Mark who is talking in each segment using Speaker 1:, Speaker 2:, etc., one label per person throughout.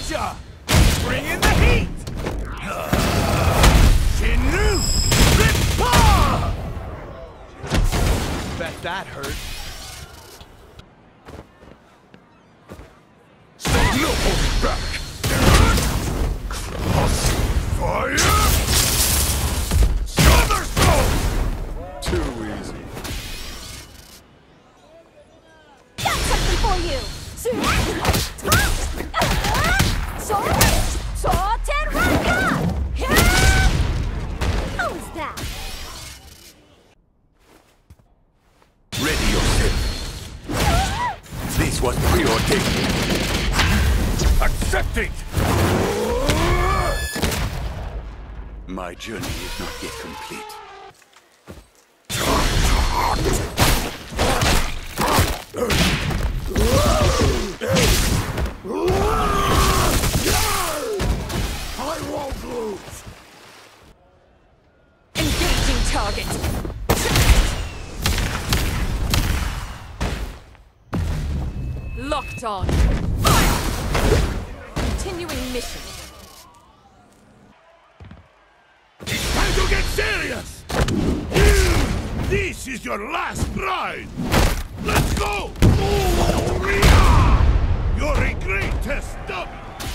Speaker 1: Gotcha! Bring in the heat! Shinru! Rippa! Bet that hurt.
Speaker 2: No holding back! Crossfire! Somersault! Too easy.
Speaker 3: Got something for you! How is that?
Speaker 2: Ready yourself. This was preordained. Accepting! My journey is not yet complete. I won't lose!
Speaker 3: Engaging target! Locked on! Fire! Continuing mission.
Speaker 2: It's time to get serious! This is your last ride! Let's go! You're a great test dummy!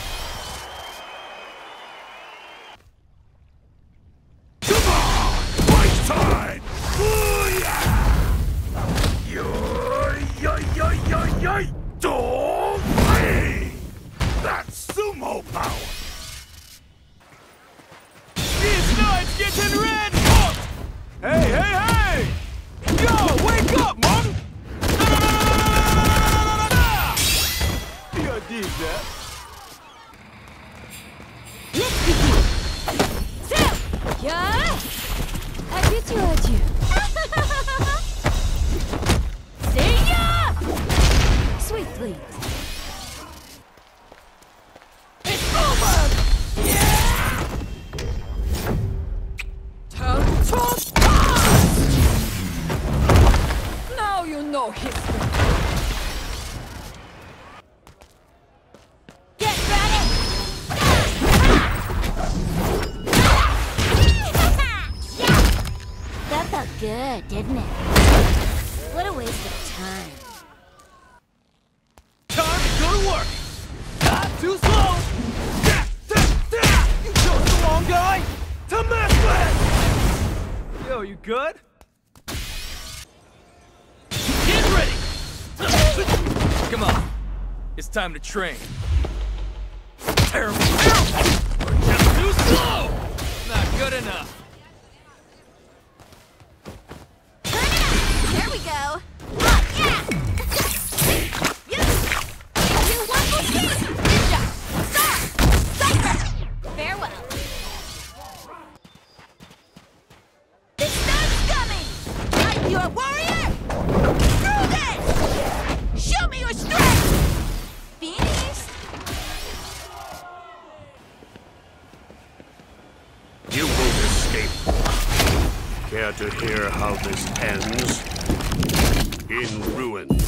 Speaker 2: Come on! Fight time! Don't play! That's sumo power!
Speaker 1: This night's getting red hot! Hey, hey, hey! Yo, wake up, man! You did that.
Speaker 3: Let's begin! So! Yeah! Habitué. See ya! Sweetly. It's over! Yeah! Total pass! Now you know history. Get ready! That felt good, didn't it? What a waste of time.
Speaker 1: Time to go to work! Not too slow! You chose the wrong guy to mess with! Yo, you good? Get ready! Come on. It's time to train. Terrible, terrible! We're just too slow! Not good enough.
Speaker 3: There we go. Yeah. You one more piece. Stop. Farewell. The sun's coming. Are you a warrior? Prove it. Show me your strength. Finished.
Speaker 2: You won't escape. Care to hear how this ends? In ruin.